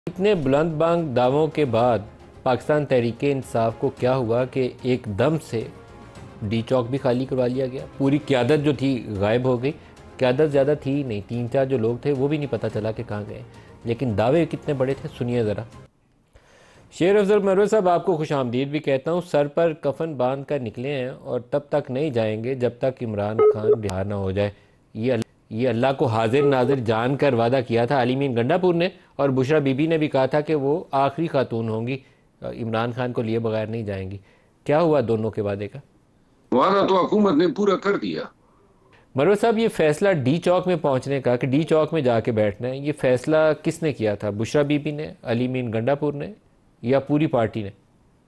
इतने बुलंद बांग दावों के बाद पाकिस्तान तहरीक इंसाफ को क्या हुआ कि एकदम से डी चौक भी खाली करवा लिया गया। पूरी क़यादत जो थी गायब हो गई। क़यादत ज़्यादा थी ही नहीं, 3-4 जो लोग थे वो भी नहीं पता चला कि कहाँ गए। लेकिन दावे कितने बड़े थे, सुनिए ज़रा। शेर अफजल मरवे साहब, आपको खुश आमदीद भी कहता हूँ। सर पर कफन बांध कर निकले हैं और तब तक नहीं जाएंगे जब तक इमरान खान रिहा ना हो जाए। ये अल्लाह को हाजिर नाजिर जान कर वादा किया था अली मीन गंडापुर ने, और बुशरा बीबी ने भी कहा था कि वो आखिरी खातून होंगी, इमरान खान को लिए बगैर नहीं जाएंगी। क्या हुआ दोनों के वादे का? वादा तो हुकूमत ने पूरा कर दिया। मरवे साहब, ये फैसला डी चौक में पहुंचने का कि डी चौक में जाके बैठना है, ये फैसला किसने किया था? बुशरा बीबी ने, अली मीन गंडापुर ने, या पूरी पार्टी ने?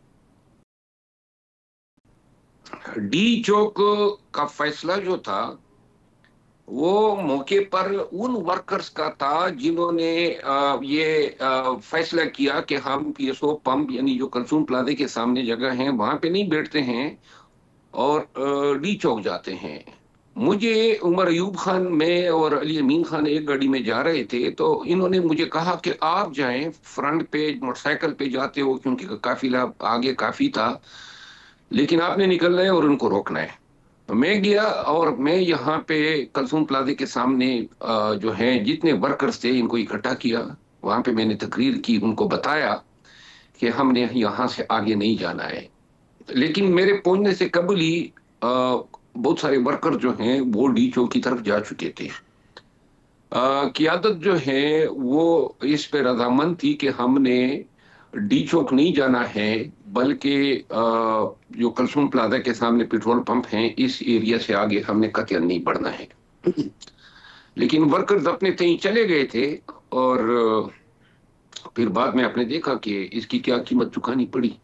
डी चौक का फैसला जो था वो मौके पर उन वर्कर्स का था जिन्होंने ये फैसला किया कि हम पीएसओ पंप यानी जो कलसूम प्लाजे के सामने जगह है वहां पे नहीं बैठते हैं और डी चौक जाते हैं। मुझे उमर अयूब खान में और अली अमीन खान एक गाड़ी में जा रहे थे, तो इन्होंने मुझे कहा कि आप जाएं, फ्रंट पे मोटरसाइकिल पे जाते हो क्योंकि काफिला आगे काफी था, लेकिन आपने निकलना है और उनको रोकना है। तो मैं गया और मैं यहाँ पे कलसूम प्लाजे के सामने जो है जितने वर्कर्स थे इनको इकट्ठा किया। वहां पे मैंने तकरीर की, उनको बताया कि हमने यहाँ से आगे नहीं जाना है। लेकिन मेरे पहुंचने से कबल ही बहुत सारे वर्कर जो हैं वो डी चौक की तरफ जा चुके थे। क़यादत जो है वो इस पे रजामंद थी कि हमने डी चौक नहीं जाना है, बल्कि जो कलसूम प्लाजा के सामने पेट्रोल पंप हैं इस एरिया से आगे हमने कतई नहीं बढ़ना है। लेकिन वर्कर्स अपने तय चले गए थे और फिर बाद में आपने देखा कि इसकी क्या कीमत चुकानी पड़ी।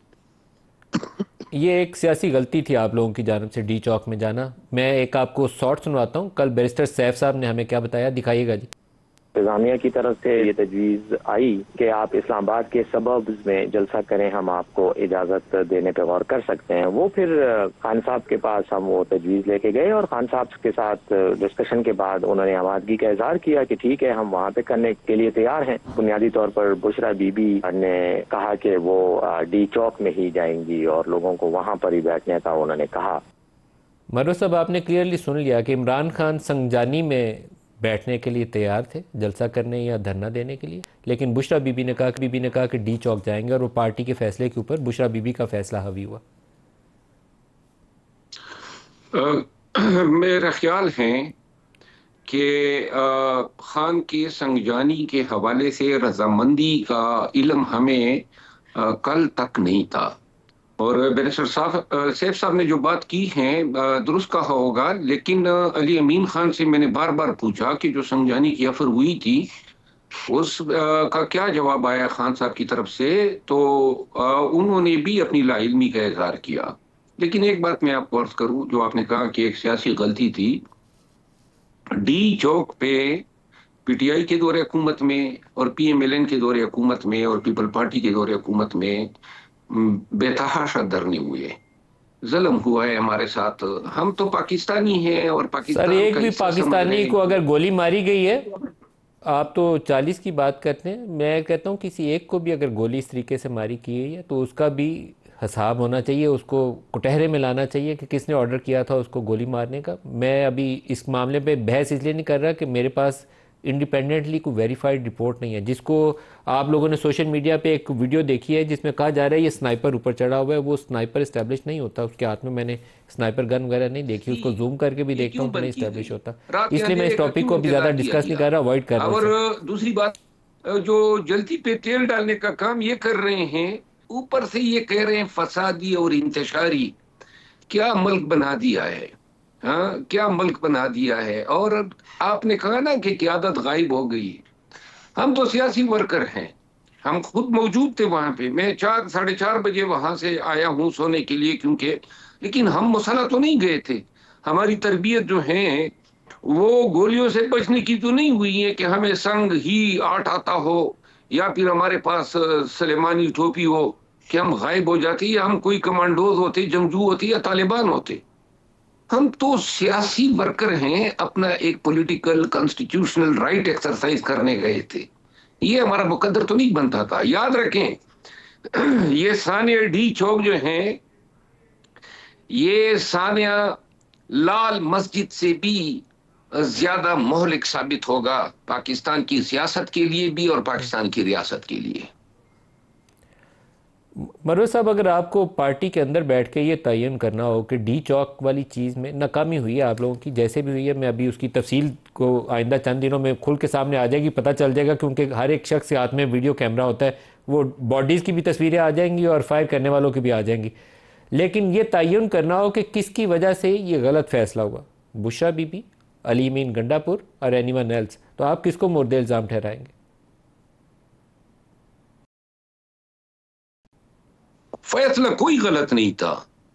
ये एक सियासी गलती थी आप लोगों की जानिब से डी चौक में जाना। मैं एक आपको शॉर्ट सुनवाता हूँ। कल बैरिस्टर सैफ साहब ने हमें क्या बताया, दिखाइएगा जी। इंतजामिया की तरफ से ये तजवीज़ आई कि आप इस्लामाबाद के सबब्स में जलसा करें, हम आपको इजाज़त देने पर गौर कर सकते हैं। वो फिर खान साहब के पास हम वो तजवीज़ लेके गए और खान साहब के साथ डिस्कशन के बाद उन्होंने आमादगी का इजहार किया कि ठीक है, हम वहाँ पे करने के लिए तैयार हैं। बुनियादी तौर पर बुशरा बीबी ने कहा कि वो डी चौक में ही जाएंगी और लोगों को वहाँ पर ही बैठने का उन्होंने कहा। मरवे साहब, आपने क्लियरली सुन लिया कि इमरान खान संगजानी में बैठने के लिए तैयार थे, जलसा करने या धरना देने के लिए, लेकिन बुशरा बीबी ने कहा कि डी चौक जाएंगे, और वो पार्टी के फैसले के ऊपर बुशरा बीबी का फैसला हावी हुआ। मेरा ख्याल है कि खान के संगजानी के हवाले से रजामंदी का इल्म हमें कल तक नहीं था। और बैरिस्टर साहब सैफ साहब ने जो बात की है दुरुस्त कहा होगा, लेकिन अली अमीन खान से मैंने बार बार पूछा कि जो संगजानी की अफर हुई थी उस का क्या जवाब आया खान साहब की तरफ से, तो उन्होंने भी अपनी लाइल्मी का इजहार किया। लेकिन एक बात मैं आपको अर्ज करूं, जो आपने कहा कि एक सियासी गलती थी। डी चौक पे पीटीआई के दौरे हुकूमत में और पीएमएलएन के दौरे हुकूमत में और पीपल पार्टी के दौरे हुकूमत में बेतहाशा धरने हुए, जुल्म हुआ है हमारे साथ। हम तो पाकिस्तानी हैं और सर, पाकिस्तान एक का भी हिस्सा समझ रहे पाकिस्तानी को हैं। अगर गोली मारी गई है, आप तो 40 की बात करते हैं, मैं कहता हूँ किसी एक को भी अगर गोली इस तरीके से मारी की है तो उसका भी हिसाब होना चाहिए, उसको कुटहरे में लाना चाहिए कि किसने ऑर्डर किया था उसको गोली मारने का। मैं अभी इस मामले पे बहस इसलिए नहीं कर रहा कि मेरे पास इंडिपेंडेंटली कोई वेरीफाइड रिपोर्ट नहीं है। जिसको आप लोगों ने सोशल मीडिया पे एक वीडियो देखी है जिसमें कहा जा रहा है ये स्नाइपर ऊपर चढ़ा हुआ है, वो स्नाइपर इस्टेब्लिश नहीं होता, उसके हाथ में मैंने स्नाइपर गन वगैरह नहीं देखी, उसको जूम करके भी ये देखता क्यों हूँ तो नहीं बंद की इस्टेब्लिश गई, होता। रात के इसलिए मैं इस अंधेरे का टॉपिक क्यों को अभी ज़्यादा इंतजार किया डिस्कस नहीं गया। कर रहा, अवॉइड कर रहा हूँ और इसे। दूसरी बात, जो जल्दी पे तेल डालने का काम ये कर रहे हैं, ऊपर से ये कह रहे हैं फसादी और इंतशारी। क्या मुल्क बना दिया है, हाँ क्या मुल्क बना दिया है। और आपने कहा ना कि क्यादत गायब हो गई। हम तो सियासी वर्कर हैं, हम खुद मौजूद थे वहां पे। मैं 4 साढ़े 4 बजे वहां से आया हूं सोने के लिए, क्योंकि लेकिन हम मुसल्ला तो नहीं गए थे। हमारी तरबियत जो है वो गोलियों से बचने की तो नहीं हुई है कि हमें संग ही आठ आता हो या फिर हमारे पास सलेमानी टोपी हो कि हम गायब हो जाते, या हम कोई कमांडोज होते, जंगजू होते या तालिबान होते। हम तो सियासी वर्कर हैं, अपना एक पॉलिटिकल कॉन्स्टिट्यूशनल राइट एक्सरसाइज करने गए थे। ये हमारा मुकद्दर तो नहीं बनता था। याद रखें ये सानिया डी चौक जो है, ये सानिया लाल मस्जिद से भी ज्यादा मोहलिक साबित होगा पाकिस्तान की सियासत के लिए भी और पाकिस्तान की रियासत के लिए। मरवत साहब, अगर आपको पार्टी के अंदर बैठ के ये तयन करना हो कि डी चौक वाली चीज़ में नाकामी हुई है आप लोगों की, जैसे भी हुई है, मैं अभी उसकी तफसील को आइंदा चंद दिनों में खुल के सामने आ जाएगी, पता चल जाएगा, क्योंकि हर एक शख्स के हाथ में वीडियो कैमरा होता है, वो बॉडीज़ की भी तस्वीरें आ जाएंगी और फायर करने वालों की भी आ जाएंगी। लेकिन ये तयन करना हो कि किसकी वजह से ये गलत फैसला हुआ, बुशरा बीबी, अली मीन गंडापुर और एनीवन एल्स, तो आप किसको मुर्दे इल्ज़ाम ठहराएंगे? फैसला कोई गलत नहीं था।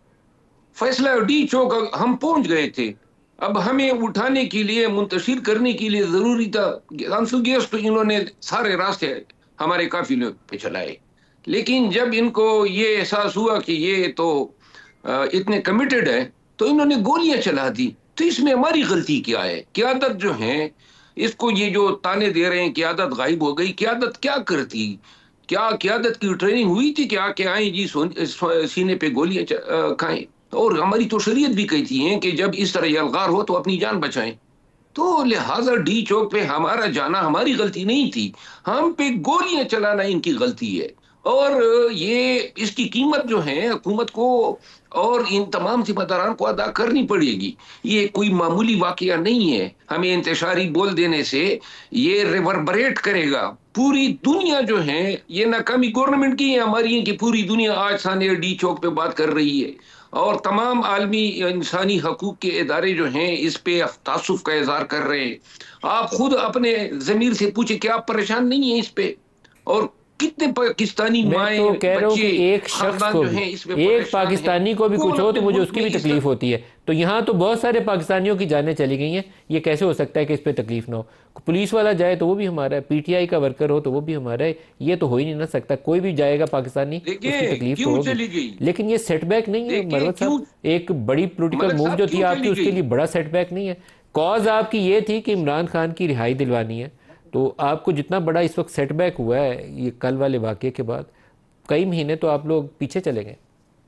फैसला डी चौक हम पहुंच गए थे, अब हमें उठाने के लिए, मुंतशिर करने के लिए जरूरी था। आंसू गैस तो इन्होंने सारे रास्ते हमारे काफिले पे चलाए, लेकिन जब इनको ये एहसास हुआ कि ये तो इतने कमिटेड है, तो इन्होंने गोलियां चला दी। तो इसमें हमारी गलती क्या है? क्यादत जो है, इसको ये जो ताने दे रहे हैं क्यादत गायब हो गई, क्यादत क्या करती? क्या क्यादत की ट्रेनिंग हुई थी क्या कि आए जी सीने पे गोलियां खाएं? और हमारी तो शरीयत भी कहती है कि जब इस तरह यलगार हो तो अपनी जान बचाएं। तो लिहाजा डी चौक पे हमारा जाना हमारी गलती नहीं थी, हम पे गोलियां चलाना इनकी गलती है। और ये इसकी कीमत जो है हुकूमत को और इन तमाम जिम्मेदारान को अदा करनी पड़ेगी। ये कोई मामूली वाकया नहीं है। हमें इंतशारी बोल देने से ये रिवर्बरेट करेगा। पूरी दुनिया जो है, ये नाकामी गवर्नमेंट की है हमारी, कि पूरी दुनिया आज सानिया डी चौक पे बात कर रही है, और तमाम आलमी इंसानी हकूक के इदारे जो हैं इस पे तासुफ का इजहार कर रहे हैं। आप खुद अपने जमीर से पूछे कि आप परेशान नहीं है इस पे? और कितने पाकिस्तानी मैं तो कह रहा हूँ कि एक शख्स को जो भी, हैं इसमें एक पाकिस्तानी को भी कुछ हो तो मुझे उसकी भी तकलीफ होती है। तो यहाँ तो बहुत सारे पाकिस्तानियों की जानें चली गई हैं, ये कैसे हो सकता है कि इस पे तकलीफ ना हो? पुलिस वाला जाए तो वो भी हमारा है, पीटीआई का वर्कर हो तो वो भी हमारा है, ये तो हो ही नहीं ना सकता। कोई भी जाएगा पाकिस्तानी, उसकी तकलीफ तो होगी। लेकिन ये सेटबैक नहीं है मरवत साहब, एक बड़ी पोलिटिकल मूव जो थी आपकी, उसके लिए बड़ा सेटबैक नहीं है। कॉज आपकी ये थी कि इमरान खान की रिहाई दिलवानी है, तो आपको जितना बड़ा इस वक्त सेटबैक हुआ है ये कल वाले वाक़े के बाद, कई महीने तो आप लोग पीछे चले गए।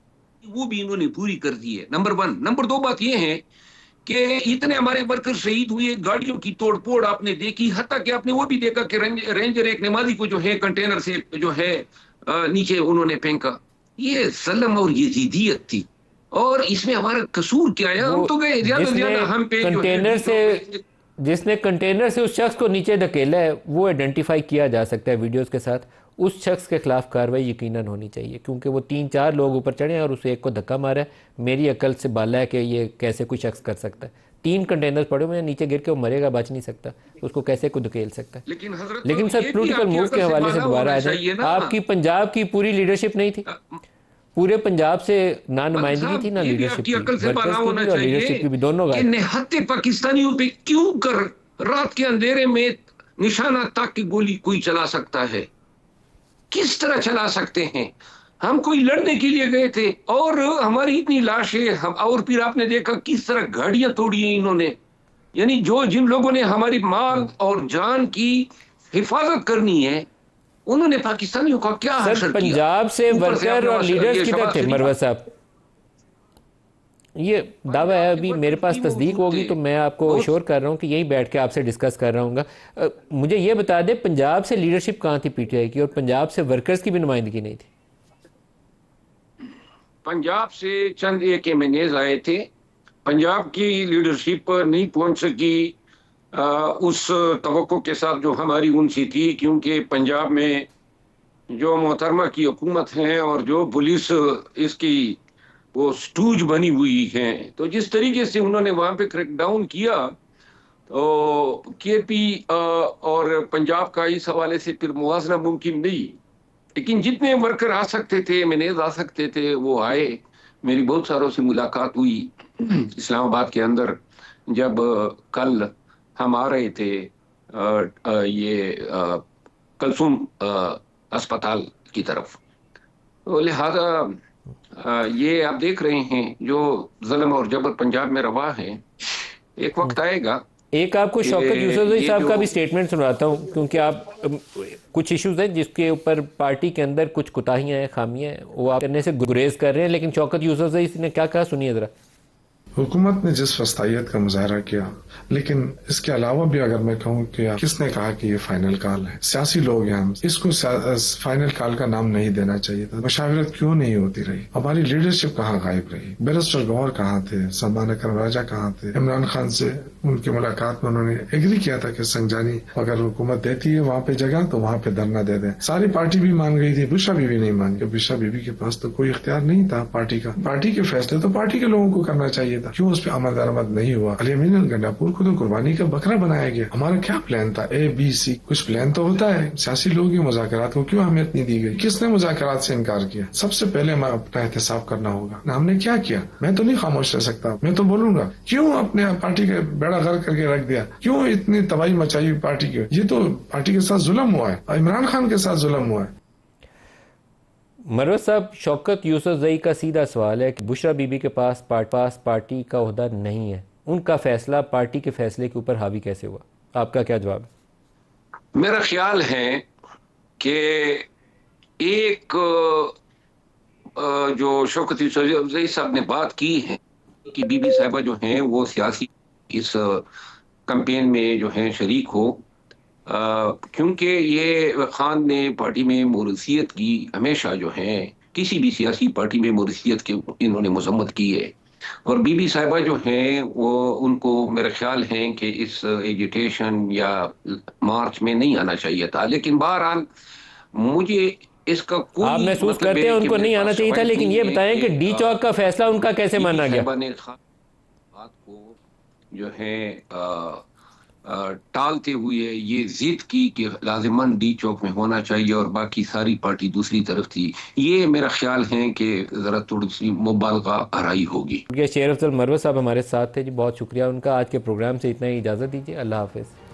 वो भी इन्होंने पूरी कर दी है, नंबर 1। नंबर 2 बात ये है कि इतने हमारे वर्कर शहीद हुए, गाड़ियों की तोड़फोड़ आपने देखी, हत्ता कि आपने वो भी देखा कि रेंजर एक नमाजी को जो है कंटेनर से जो है नीचे उन्होंने फेंका। ये सलम और ये जिद्दियत थी, और इसमें हमारा कसूर क्या है? हम तो गए ज्यादा से ज्यादा हम पे कंटेनर से, जिसने कंटेनर से उस शख्स को नीचे धकेला है वो आइडेंटिफाई किया जा सकता है वीडियोस के साथ, उस शख्स के खिलाफ कार्रवाई यकीनन होनी चाहिए, क्योंकि वो 3-4 लोग ऊपर चढ़े हैं और उसे एक को धक्का मारा है। मेरी अकल से बाला है कि ये कैसे कोई शख्स कर सकता है। 3 कंटेनर्स पड़े हुए हैं, नीचे गिर के वो मरेगा, बच नहीं सकता, उसको कैसे को धकेल सकता है? लेकिन सर, पॉलिटिकल मूव के हवाले से दोबारा आ जाए, आपकी पंजाब की पूरी लीडरशिप नहीं थी, पूरे पंजाब से ना नुमाइंदगी थी ना लीडरशिप की, वर्कर्स की भी और लीडरशिप की भी, दोनों का। निहत्ते पाकिस्तानियों पे क्यों कर रात के अंधेरे में निशाना ताक की गोली कोई चला सकता है? किस तरह चला सकते हैं? हम कोई लड़ने के लिए गए थे और हमारी इतनी लाशें हम, और फिर आपने देखा किस तरह गाड़ियां तोड़ी हैं इन्होंने। यानी जो जिन लोगों ने हमारी माल और जान की हिफाजत करनी है, उन्होंने पाकिस्तानियों का क्या सर, पंजाब से वर्कर और लीडर्स किधर थे मरवत साहब? ये दावा है, अभी मेरे पास तस्दीक होगी तो मैं आपको श्योर कर रहा हूँ कि यही बैठ के आपसे डिस्कस कर रहा हूँ। मुझे ये बता दें, पंजाब से लीडरशिप कहाँ थी पीटीआई की, और पंजाब से वर्कर्स की भी नुमाइंदगी नहीं थी? पंजाब से चंद एक एमएनएज आए थे, पंजाब की लीडरशिप नहीं पहुंच सकी उस तवक्को के साथ जो हमारी उनसी थी, क्योंकि पंजाब में जो मोहतरमा की हुकूमत है और जो पुलिस इसकी वो स्टूज बनी हुई है, तो जिस तरीके से उन्होंने वहां पे क्रैकडाउन किया, तो केपी और पंजाब का इस हवाले से फिर मुवाजना मुमकिन नहीं। लेकिन जितने वर्कर आ सकते थे, मैनेज आ सकते थे, वो आए। मेरी बहुत सारों से मुलाकात हुई इस्लामाबाद के अंदर, जब कल हम आ रहे थे ये कलसुम अस्पताल की तरफ। तो लिहाजा ये आप देख रहे हैं जो जुल्म और जबर पंजाब में रवा है, एक वक्त आएगा। एक आपको शौकत यूसुफजई ये साहब का जो भी स्टेटमेंट सुनाता हूँ, क्योंकि आप कुछ इश्यूज हैं जिसके ऊपर पार्टी के अंदर कुछ कोताहियाँ हैं, खामियाँ हैं, वो आप करने से गुरेज कर रहे हैं, लेकिन शौकत यूसुफजई ने क्या कहा सुनिए ज़रा। हुकूमत ने जिस वस्तायत का मुजाहरा किया, लेकिन इसके अलावा भी अगर मैं कहूँ कि किसने कहा कि ये फाइनल कॉल है, सियासी लोग हैं, इसको फाइनल कॉल का नाम नहीं देना चाहिए था। मशावरत क्यों नहीं होती रही? हमारी लीडरशिप कहाँ गायब रही? बैरिस्टर गौहर कहाँ थे? सलमान अकरम राजा कहाँ थे? इमरान खान से उनकी मुलाकात में उन्होंने एग्री किया था कि संजानी अगर हुकूमत देती है वहाँ पे जगह तो वहाँ पे धरना दे दें। सारी पार्टी भी मान गई थी, बुशरा बीबी नहीं मान गई। बुशरा बीबी के पास तो कोई इख्तियार नहीं था पार्टी का। पार्टी के फैसले तो पार्टी के लोगों को करना चाहिए था। क्यों उस पर अमल दरामद नहीं हुआ? अली अमीन गंडापुर को तो कुर्बानी का बकरा बनाया गया। हमारा क्या प्लान था? ABC कुछ प्लान तो होता है। सियासी लोग की मुज़ाकरात को क्यों अहमियत नहीं दी गई? किसने मुज़ाकरात से इनकार किया? सबसे पहले हमें अपना एहतसाब करना होगा। हमने क्या किया? मैं तो नहीं खामोश रह सकता, मैं तो बोलूंगा। क्यों अपने पार्टी के बेड़ा गर्क करके रख दिया? क्यों इतनी तबाही मचाई पार्टी की? ये तो पार्टी के साथ जुल्म हुआ है, इमरान खान के साथ जुल्म हुआ है। मरवत साहब, शौकत यूसुफजई का सीधा सवाल है कि बुशरा बीबी के पास पार्टी का ओहदा नहीं है, उनका फैसला पार्टी के फैसले के ऊपर हावी कैसे हुआ? आपका क्या जवाब है? मेरा ख्याल है कि एक जो शौकत यूसुफजई साहब ने बात की है कि बीबी साहिबा जो हैं वो सियासी इस कैंपेन में जो है शरीक हो, क्योंकि ये खान ने पार्टी में मोरूसियत की हमेशा जो है किसी भी सियासी पार्टी में मोरूसियत की इन्होंने मजम्मत की है। और बीबी साहिबा जो हैं वो उनको मेरा ख्याल है कि इस एजिटेशन या मार्च में नहीं आना चाहिए था, लेकिन बहरहाल मुझे इसका कोई आप महसूस मतलब करते हैं उनको नहीं आना चाहिए था, लेकिन ये बताएं कि डी चौक का फैसला उनका कैसे माना गया? ने बात को जो है टालते हुए ये जिद की कि लाजिमन डी चौक में होना चाहिए और बाकी सारी पार्टी दूसरी तरफ थी। ये मेरा ख्याल है कि जरा थोड़ी सी मुबालगा आराई होगी। शेर अफजल मरवत साहब हमारे साथ थे जी, बहुत शुक्रिया उनका। आज के प्रोग्राम से इतना ही, इजाज़त दीजिए, अल्लाह हाफिज़।